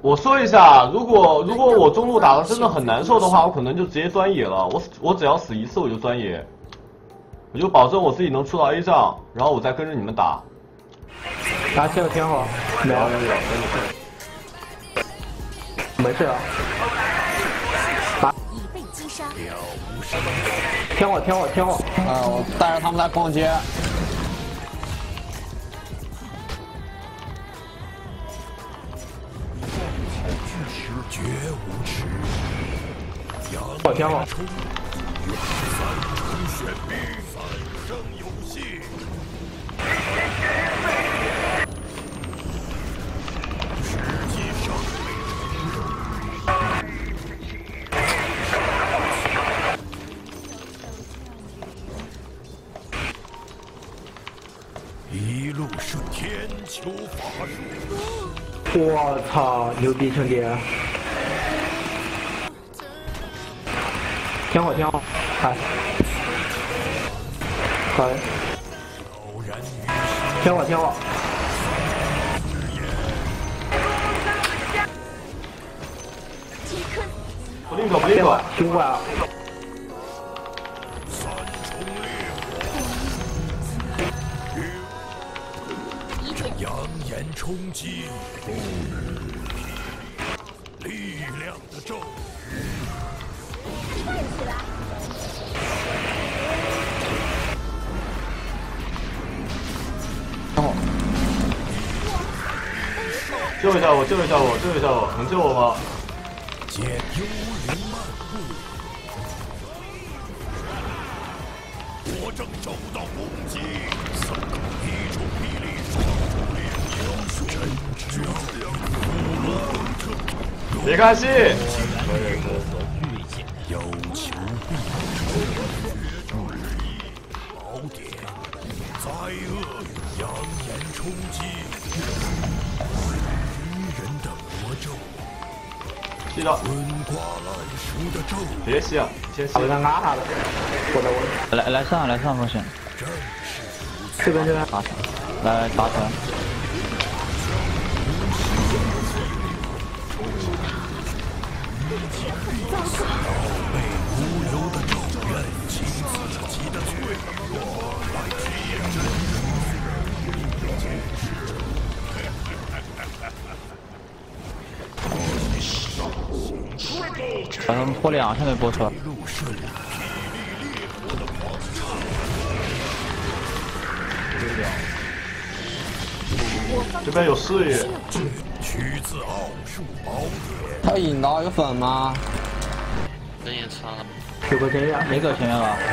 我说一下，如果我中路打的真的很难受的话，我可能就直接专野了。我只要死一次我就专野，我就保证我自己能出到 A 仗，然后我再跟着你们打。 打切个天火，没有，没事了。 已被击杀。 天火。 我带着他们来逛街。 绝无耻， 天火。 选兵，三生有幸。实际上，一路顺天秋法术。 我操，牛逼兄弟！天火，开，可以。天火。 不灵口， 凶过来了。 扬言冲击，力量的咒语。 站起来！ 救一下我，能救我吗？ 借幽灵漫步，我正受到攻击。一种霹雳双烈英雄，真知别看戏。 有求必应，宝典，灾厄，扬言冲击，愚人的魔咒。 记得。 滚瓜烂熟的咒语。 别吸啊，先吸。 好像拉他了，我来上风险。 这边打上，来打出来。 被无流的咒怨倾自己的脆弱来体验把他们破2下没破出来。 这边有视野。 取自奥数宝典。 他引到一个粉吗？ 人也差了。 有个前面， 没搁前面吧？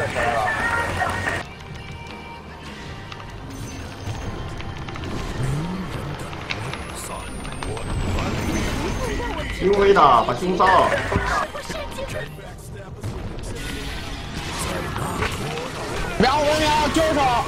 轻微的，把凶杀了。 2分救手。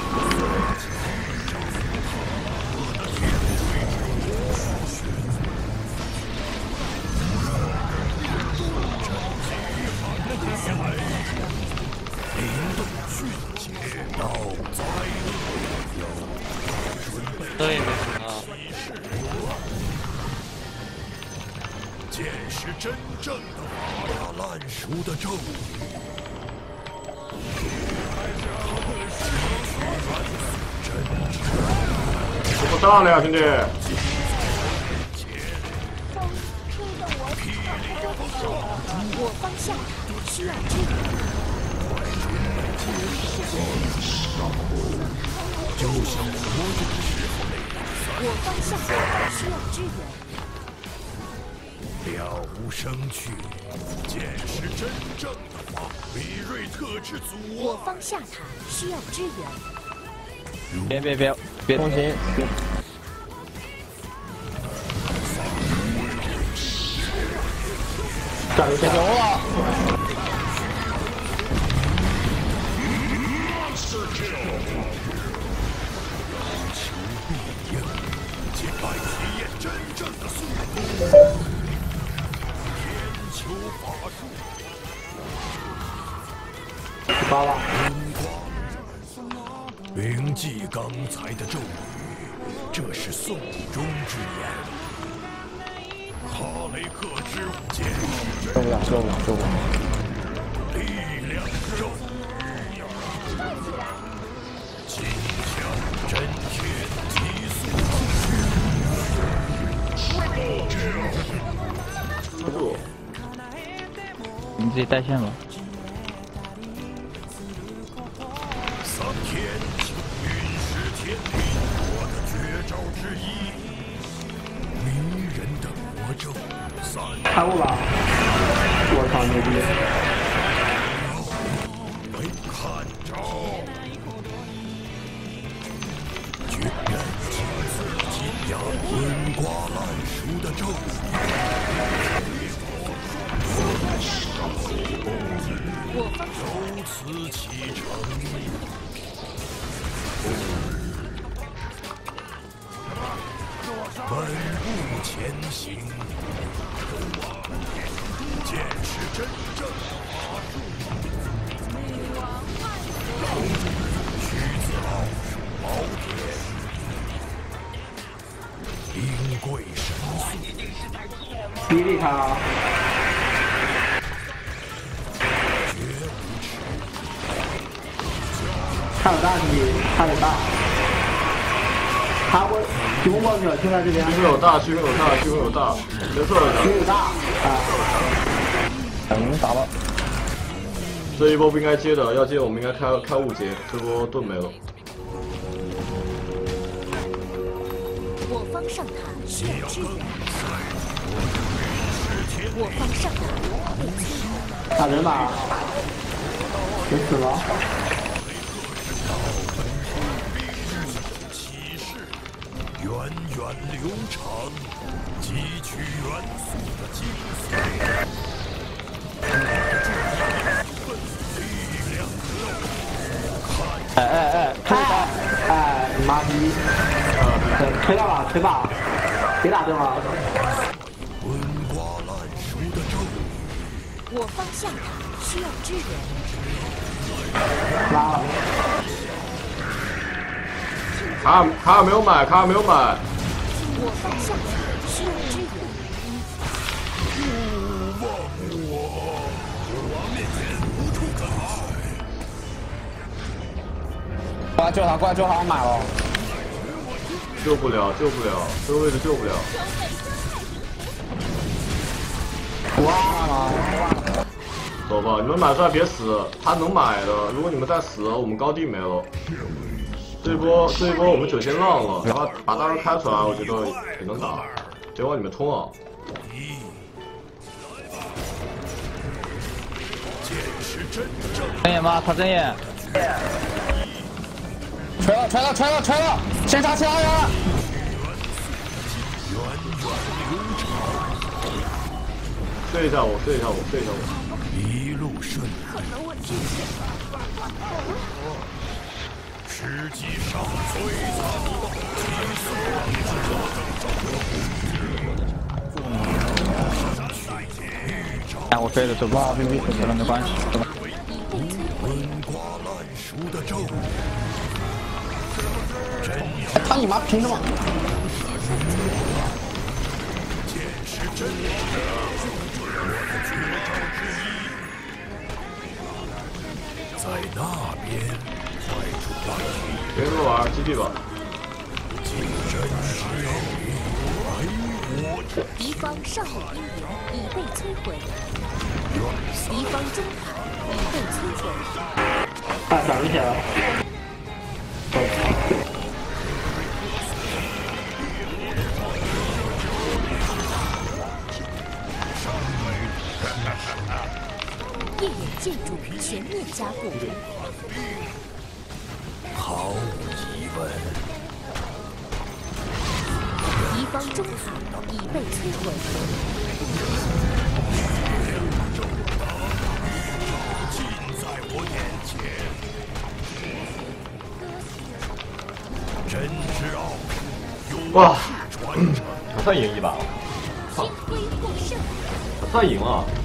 对，没什么。 见识真正的发大烂熟的咒语。 我不上了呀，兄弟。 我方向需要支援。 就像活着的时候那样。 我方向需要支援。 了无生趣，见识真正的法。李瑞特之祖。 我方下塔需要支援。 别动心。 站一下牛了。 进来体验真正的速度。天球法术。 8了。 铭记刚才的咒语，这是颂中之言。 哈雷克之舞剑， 受不了，受不了，受不了！ 力量咒，金枪真铁提速。 你自己带线吧。 苍天，陨石天地，我的绝招之一。迷人的魔咒， 开悟了！我操，牛逼！ 没看着。绝缘金子金牙，滚瓜烂熟的咒语。 我方如此启程，稳步前行，见识真正法术。徐子傲宝典，兵贵神速， 比利他。他有大兄弟，他有大，他会提供过去，就在这边。 区分有大，区分有大，区分有大，没错的。 区有大啊！ 打了。 这一波不应该接的，要接我们应该开误接，这波盾没了。 我方上塔需要支援，我方上塔被摧毁。 打人吧，人死了。 源远流长，汲取元素的精髓。 你妈逼！推到了，推吧，别打针了。 滚瓜烂熟的咒语， 我方向塔需要支援， 拉了。 卡尔没有买，卡尔没有买。 我方向塔需要支援。 勿忘我，我面前无处可逃。 过来救他，过来救他，我买了。 救不了，救不了，这个位置救不了。 哇！ 走吧，你们买出来别死，他能买的。如果你们再死，我们高地没了。这一波我们9仙浪了，然后把大招开出来，我觉得也能打。别往里面冲啊！ 睁眼吧，他睁眼。 锤了！先杀其他人。 睡一下我。 一路顺利。实际上最惨哎，我飞了，走吧，飞走了没关系，走吧。 滚瓜烂熟的咒语， 他你妈凭什么？ 见识真正我的绝招之一，在那边快出大题。 别这么玩，基地吧。 敌方上路兵营已被摧毁，敌方中塔已被摧毁。 闪起来了。 夜眼建筑全面加固。 毫无疑问， 敌方中塔已被摧毁。 近在我眼前，真之奥术哇， 传承。 还算赢一把了， 天辉获胜。 还算赢了。